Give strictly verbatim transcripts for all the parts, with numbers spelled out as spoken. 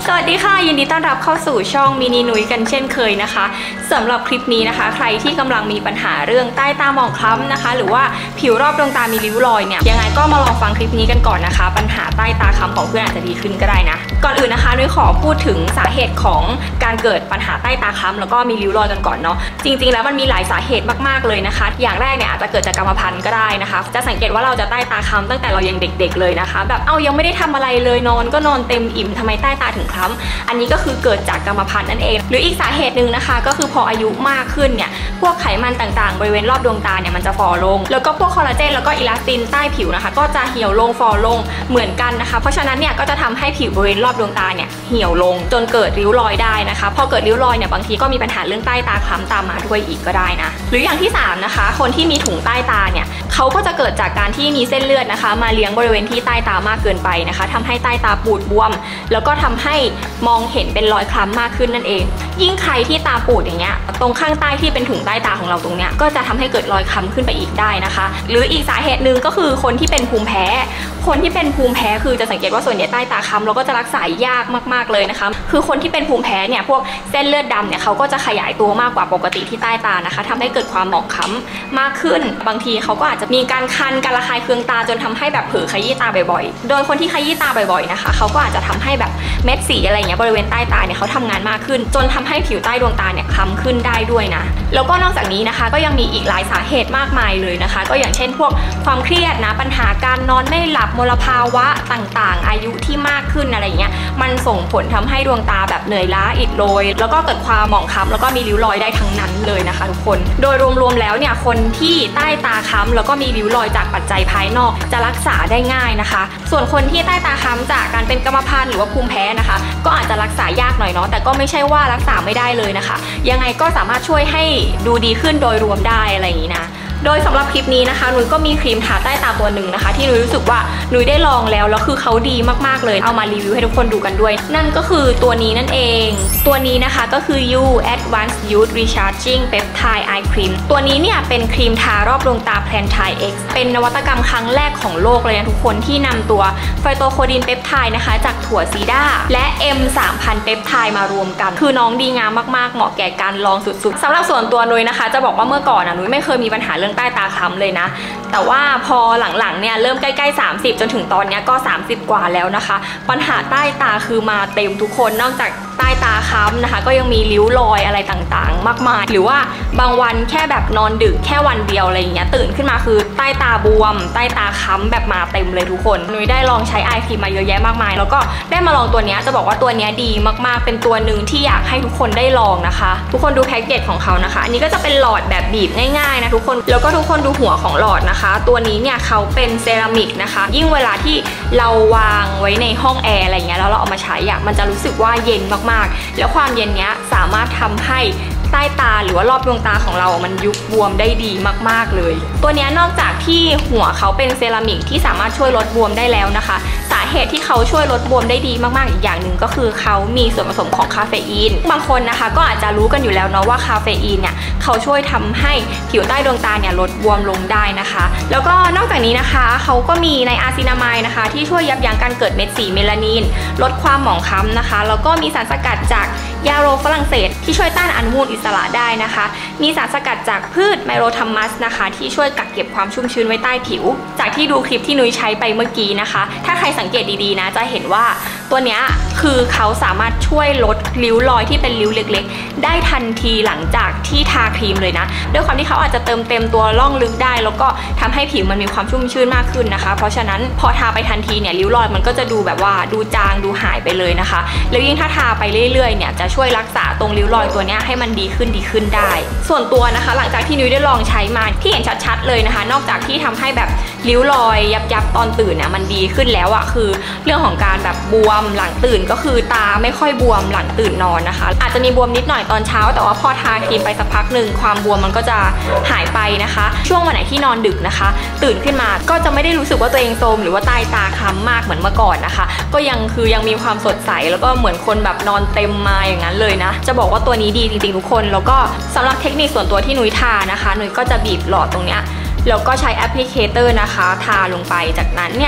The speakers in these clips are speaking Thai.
สวัสดีค่ะยินดีต้อนรับเข้าสู่ช่องมินินุ้ยกันเช่นเคยนะคะสำหรับคลิปนี้นะคะใครที่กำลังมีปัญหาเรื่องใต้ตาหมองคล้ำนะคะหรือว่าผิวรอบดวงตามีริ้วรอยเนี่ยยังไงก็มาลองฟังคลิปนี้กันก่อนนะคะปัญหาใต้ตาคล้ำของเพื่อนอาจจะดีขึ้นก็ได้นะก่อนอื่นนะคะนุ้ยขอพูดถึงสาเหตุของการเกิดปัญหาใต้ตาคล้ำแล้วก็มีริ้วรอยกันก่อนเนาะจริงๆแล้วมันมีหลายสาเหตุมากๆเลยนะคะอย่างแรกเนี่ยอาจจะเกิดจากกรรมพันธุ์ก็ได้นะคะจะสังเกตว่าเราจะใต้ตาคล้ำตั้งแต่เรายังเด็กๆเลยนะคะแบบเอายังไม่ได้ทำอะไรเลยนอนก็นอนเต็มอิ่มทำไมใต้ตาถึงคล้ำอันนี้ก็คือเกิดจากกรรมพันธุ์นั่นเองหรืออีกสาเหตุหนึ่งนะคะก็คือพออายุมากขึ้นเนี่ยพวกไขมันต่างๆบริเวณรอบดวงตาเนี่ยมันจะฝ่อลงแล้วก็พวกคอลลาเจนแล้วก็อิลาสตินใต้ผิวนะคะก็จะเหี่ยวลงฝ่อลงเหมือนกันนะคะเพราะฉะนั้นเนี่ยก็จะทำให้ผิวบริเวณรอบดวงตาเนี่ยเหี่ยวลงจนเกิดริ้วรอยได้นะคะพอเกิดริ้วรอยเนี่ยบางทีก็มีปัญหาเรื่องใต้ตาคล้ำตามมาด้วยอีกก็ได้นะหรืออย่างที่สามนะคะคนที่มีถุงใต้ตาเนี่ยเขาก็จะเกิดจากการที่มีเส้นเลือดนะคะมาเลี้ยงบริเวณที่ใต้ตามากเกินไปนะคะทำให้ใต้ตาปูดบวมแล้วก็ทำให้มองเห็นเป็นรอยคล้ำมากขึ้นนั่นเองยิ่งใครที่ตาปูดอย่างเงี้ยตรงข้างใต้ที่เป็นถุงใต้ตาของเราตรงเนี้ยก็จะทำให้เกิดรอยคล้ำขึ้นไปอีกได้นะคะหรืออีกสาเหตุหนึ่งก็คือคนที่เป็นภูมิแพ้คนที่เป็นภูมิแพ้คือจะสังเกตว่าส่วนใหญ่ใต้ตาคล้ำเราก็จะรักษายากมากๆเลยนะคะคือคนที่เป็นภูมิแพ้เนี่ยพวกเส้นเลือดดำเนี่ยเขาก็จะขยายตัวมากกว่าปกติที่ใต้ตานะคะทำให้เกิดความหมองคล้ำมากขึ้นบางทีเขาก็อาจจะมีการคันการระคายเคืองตาจนทำให้แบบเผลอขยี้ตาบ่อยๆโดยคนที่ขยี้ตาบ่อยๆนะคะเขาก็อาจจะทำให้แบบเม็ดสีอะไรเงี้ยบริเวณใต้ตาเนี่ยเขาทำงานมากขึ้นจนทำให้ผิวใต้ดวงตาเนี่ยคล้ำขึ้นได้ด้วยนะแล้วก็นอกจากนี้นะคะก็ยังมีอีกหลายสาเหตุมากมายเลยนะคะก็อย่างเช่นพวกความเครียดนะปัญหาการนอนไม่หลับมลภาวะต่างๆอายุที่มากขึ้นอะไรเงี้ยมันส่งผลทำให้ดวงตาแบบเหนื่อยล้าอิดโรยแล้วก็เกิดความหมองคล้ำแล้วก็มีริ้วรอยได้ทั้งนั้นเลยนะคะทุกคนโดยรวมๆแล้วเนี่ยคนที่ใต้ตาคล้ำแล้วก็มีริ้วรอยจากปัจจัยภายนอกจะรักษาได้ง่ายนะคะส่วนคนที่ใต้ตาคล้ำจากการเป็นกรรมพันธุ์หรือว่าภูมิแพ้นะคะก็อาจจะรักษายากหน่อยเนาะแต่ก็ไม่ใช่ว่ารักษาไม่ได้เลยนะคะยังไงก็สามารถช่วยให้ดูดีขึ้นโดยรวมได้อะไรอย่างนี้นะโดยสำหรับคลิปนี้นะคะนุ้ยก็มีครีมทาใต้ตาตัวหนึ่งนะคะที่นุ้ยรู้สึกว่านุ้ยได้ลองแล้วแล้วคือเขาดีมากๆเลยเอามารีวิวให้ทุกคนดูกันด้วยนั่นก็คือตัวนี้นั่นเองตัวนี้นะคะก็คือ ยู Advanced Youth Recharging Peptide Eye Cream ตัวนี้เนี่ยเป็นครีมทารอบดวงตา Plantide X เป็นนวัตกรรมครั้งแรกของโลกเลยนะทุกคนที่นำตัวไฟโตโคดินเปปไทด์นะคะจากถั่วซีด้าและ เอ็ม สามพัน เปปไทด์มารวมกันคือน้องดีงามมากๆเหมาะแก่การลองสุดๆสำหรับส่วนตัวนุ้ยนะคะจะบอกว่าเมื่อก่อนนะนุ้ยไม่เคยมีปัญหาเรื่องใต้ตาคล้ำเลยนะแต่ว่าพอหลังๆเนี่ยเริ่มใกล้ๆสามสิบจนถึงตอนนี้ก็สามสิบกว่าแล้วนะคะปัญหาใต้ตาคือมาเต็มทุกคนนอกจากใต้ตาคล้ำนะคะก็ยังมีริ้วรอยอะไรต่างๆมากมายหรือว่าบางวันแค่แบบนอนดึกแค่วันเดียวอะไรอย่างเงี้ยตื่นขึ้นมาคือใต้ตาบวมใต้ตาค้ำแบบมาเต็มเลยทุกคนนุ้ยได้ลองใช้ไอครีมมาเยอะแยะมากมายแล้วก็ได้มาลองตัวนี้จะบอกว่าตัวนี้ดีมากๆเป็นตัวหนึ่งที่อยากให้ทุกคนได้ลองนะคะทุกคนดูแพ็กเกจของเขานะคะอันนี้ก็จะเป็นหลอดแบบบีบง่ายๆนะทุกคนแล้วก็ทุกคนดูหัวของหลอดนะคะตัวนี้เนี่ยเขาเป็นเซรามิกนะคะยิ่งเวลาที่เราวางไว้ในห้องแอร์อะไรเงี้ยแล้วเราเอามาใช้อ่ะมันจะรู้สึกว่าเย็นมากๆแล้วความเย็นเนี้ยสามารถทำให้ใต้ตาหรือว่ารอบดวงตาของเรามันยุบบวมได้ดีมากๆเลยตัวนี้นอกจากที่หัวเขาเป็นเซรามิกที่สามารถช่วยลดบวมได้แล้วนะคะสาเหตุที่เขาช่วยลดบวมได้ดีมากๆอีกอย่างหนึ่งก็คือเขามีส่วนผสมของคาเฟอีนบางคนนะคะก็อาจจะรู้กันอยู่แล้วเนาะว่าคาเฟอีนเนี่ยเขาช่วยทำให้ผิวใต้ดวงตาเนี่ยลดบวมลงได้นะคะแล้วก็นอกจากนี้นะคะเขาก็มีไนอาซินามายด์นะคะที่ช่วยยับยั้งการเกิดเม็ดสีเมลานินลดความหมองคล้ำนะคะแล้วก็มีสารสกัดจากยาโรฝรั่งเศสที่ช่วยต้านอนุมูลอิสระได้นะคะมีสารสกัดจากพืชไมโรทัมมัสนะคะที่ช่วยกักเก็บความชุ่มชื้นไว้ใต้ผิวจากที่ดูคลิปที่นุ้ยใช้ไปเมื่อกี้นะคะถ้าใครสังเกตดีๆนะจะเห็นว่าตัวเนี้ยคือเขาสามารถช่วยลดริ้วรอยที่เป็นริ้วเล็กๆได้ทันทีหลังจากที่ทาครีมเลยนะด้วยความที่เขาอาจจะเติมเต็มตัวร่องลึกได้แล้วก็ทำให้ผิวมันมีความชุ่มชื้นมากขึ้นนะคะเพราะฉะนั้นพอทาไปทันทีเนี่ยริ้วรอยมันก็จะดูแบบว่าดูจางดูหายไปเลยนะคะแล้วยิ่งถ้าทาไปเรื่อยๆเนี่ยจะช่วยรักษาตรงริ้วรอยตัวนี้ให้มันดีขึ้นดีขึ้นได้ส่วนตัวนะคะหลังจากที่นุ้ยได้ลองใช้มาที่เห็นชัดๆเลยนะคะนอกจากที่ทำให้แบบริ้วรอยยับๆตอนตื่นเนี่ยมันดีขึ้นแล้วอะคือเรื่องของการแบบบวมหลังตื่นก็คือตาไม่ค่อยบวมหลังตื่นนอนนะคะอาจจะมีบวมนิดหน่อยตอนเช้าแต่ว่าพอทาครีมไปสักพักหนึ่งความบวมมันก็จะหายไปนะคะช่วงวันไหนที่นอนดึกนะคะตื่นขึ้นมาก็จะไม่ได้รู้สึกว่าตัวเองโทรมหรือว่าใต้ตาคล้ำมากเหมือนเมื่อก่อนนะคะก็ยังคือยังมีความสดใสแล้วก็เหมือนคนแบบนอนเต็มมาอย่างนั้นเลยนะจะบอกว่าตัวนี้ดีจริงๆทุกคนแล้วก็สำหรับเทคนิคส่วนตัวที่นุ้ยทานะคะนุ้ยก็จะบีบหลอดตรงเนี้ย แล้วก็ใช้แอปพลิเคเตอร์นะคะทาลงไปจากนั้นเนี่ย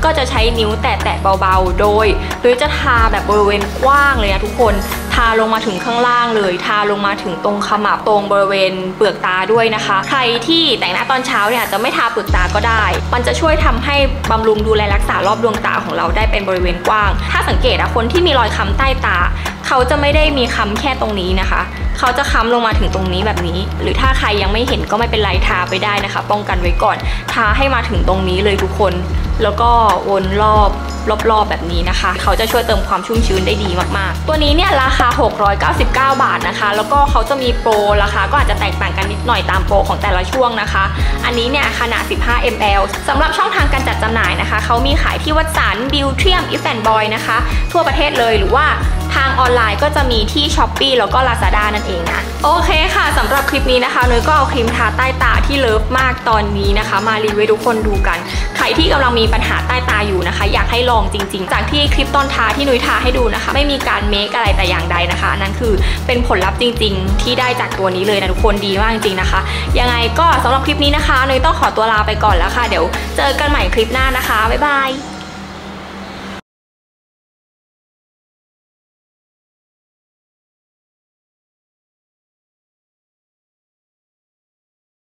ก็จะใช้นิ้วแตะๆเบาๆโดยโดยจะทาแบบบริเวณกว้างเลยนะทุกคนทาลงมาถึงข้างล่างเลยทาลงมาถึงตรงขมับตรงบริเวณเปลือกตาด้วยนะคะใครที่แต่งหน้าตอนเช้าเนี่ยจะไม่ทาเปลือกตาก็ได้มันจะช่วยทำให้บำรุงดูแลรักษารอบดวงตาของเราได้เป็นบริเวณกว้างถ้าสังเกตอะคนที่มีรอยค้ำใต้ตาเขาจะไม่ได้มีค้ำแค่ตรงนี้นะคะเขาจะค้ำลงมาถึงตรงนี้แบบนี้หรือถ้าใครยังไม่เห็นก็ไม่เป็นไรทาไปได้นะคะป้องกันไว้ก่อนทาให้มาถึงตรงนี้เลยทุกคนแล้วก็วนรอบรอบๆแบบนี้นะคะเขาจะช่วยเติมความชุ่มชื้นได้ดีมากๆตัวนี้เนี่ยราคาหกร้อยเก้าสิบเก้าบาทนะคะแล้วก็เขาจะมีโปรราคาก็อาจจะแตกต่างกันนิดหน่อยตามโปรของแต่ละช่วงนะคะอันนี้เนี่ยขนาดสิบห้ามิลลิลิตร สำหรับช่องทางการจัดจำหน่ายนะคะเขามีขายที่วัดสันบิวเทียมอิฟแอนด์บอยนะคะทั่วประเทศเลยหรือว่าทางออนไลน์ก็จะมีที่ ช้อปปี้ แล้วก็ ลาซาด้า นั่นเองนะโอเคค่ะสำหรับคลิปนี้นะคะนุ้ยก็เอาครีมทาใต้ตาที่เลิฟมากตอนนี้นะคะมารีวิวทุกคนดูกันใครที่กำลังมีปัญหาใต้ตาอยู่นะคะอยากให้ลองจริงๆจากที่คลิปตอนทาที่นุ้ยทาให้ดูนะคะไม่มีการเมคอะไรแต่อย่างใดนะคะนั่นคือเป็นผลลัพธ์จริงๆที่ได้จากตัวนี้เลยนะทุกคนดีมากจริงๆนะคะยังไงก็สำหรับคลิปนี้นะคะนุ้ยต้องขอตัวลาไปก่อนแล้วค่ะเดี๋ยวเจอกันใหม่คลิปหน้านะคะบ๊ายบาย